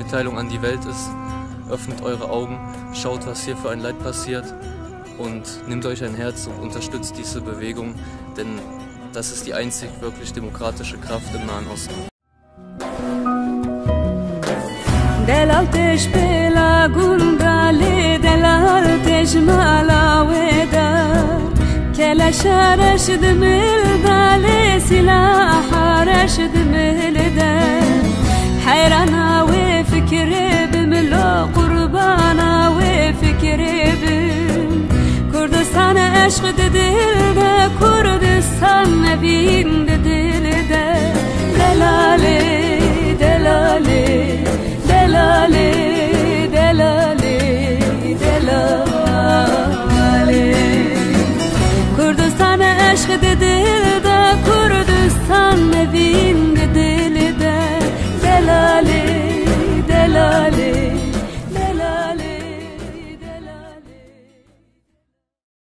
Mitteilung an die Welt ist. Öffnet eure Augen, schaut, was hier für ein Leid passiert und nehmt euch ein Herz und unterstützt diese Bewegung, denn das ist die einzig wirklich demokratische Kraft im Nahen Osten. دلالتش بلا گندالی دلالتش مالا ودا كلا شارش دمل دالي سلاح رشد مهلدا حيرانا وفكري بملو قربانا وفكري بم كردستان عشق دل دا كردستان نبين دل دا دلالي